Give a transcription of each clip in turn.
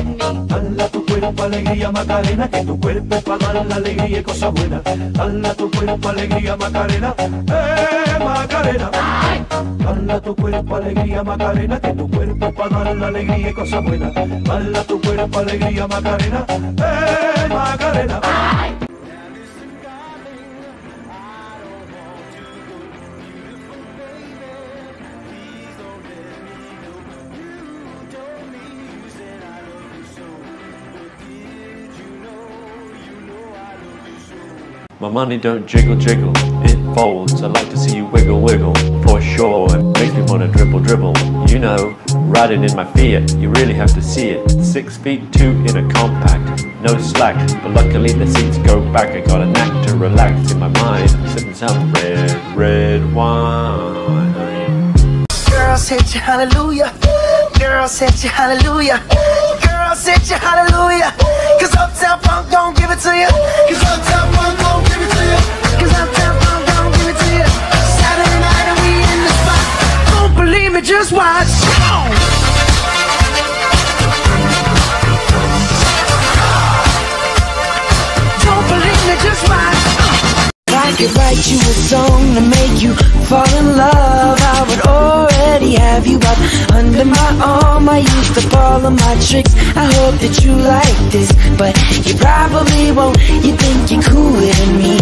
en mí. Dale a tu cuerpo alegría Macarena, que tu cuerpo es para dar la alegría y cosas buenas. Dale a tu cuerpo alegría Macarena, Macarena. Dale a tu cuerpo alegría Macarena, que tu cuerpo es para dar la alegría y cosas buenas. Dale a tu cuerpo alegría Macarena, Macarena. My money don't jiggle jiggle, it folds. I like to see you wiggle wiggle, for sure. It makes me wanna dribble dribble. You know, riding in my Fiat, you really have to see it. 6'2" in a compact, no slack. But luckily the seats go back. I got a knack to relax in my mind, sipping some red wine. Girls hit you hallelujah. Girls hit you hallelujah. Girls hit you hallelujah. Cause Uptown Funk don't give it to you. Cause Uptown Funk don't give it to you. Cause Uptown Funk don't give it to you. Saturday night and we in the spot. Don't believe me, just watch. Don't believe me, just watch. If I could write you a song to make you fall in love, I would already have you up under my arm. I used to follow my tricks, I hope that you like this, but you probably won't. You think you're cooler than me.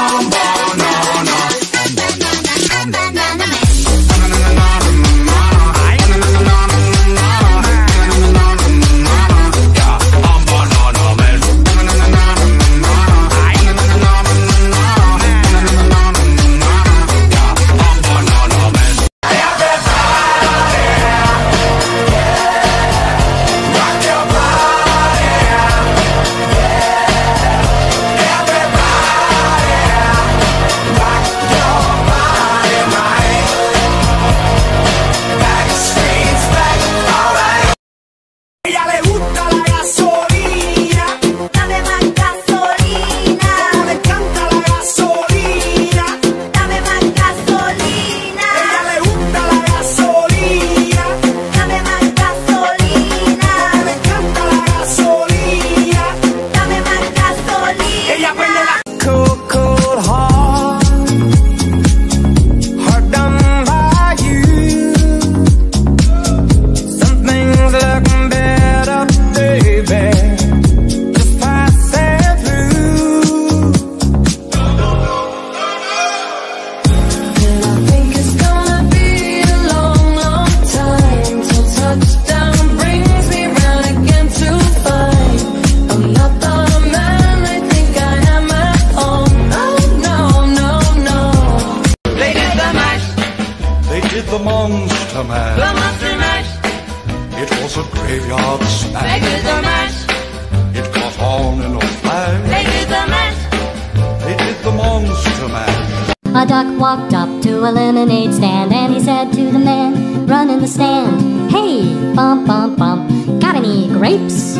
The Monster Mash. The Monster Mash. It was a graveyard They smash. did the mash. It caught on in a flash. They did the mash. They did the Monster Mash. A duck walked up to a lemonade stand and he said to the man running the stand, "Hey, bump, bump, bump, got any grapes?"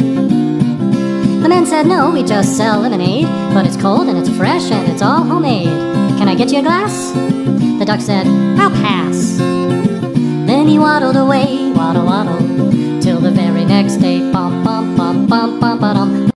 The man said, "No, we just sell lemonade, but it's cold and it's fresh and it's all homemade. Can I get you a glass?" The duck said, "I'll pass." Then he waddled away, waddle, waddle, till the very next day, bump, bump, bump, bump, bump, bum.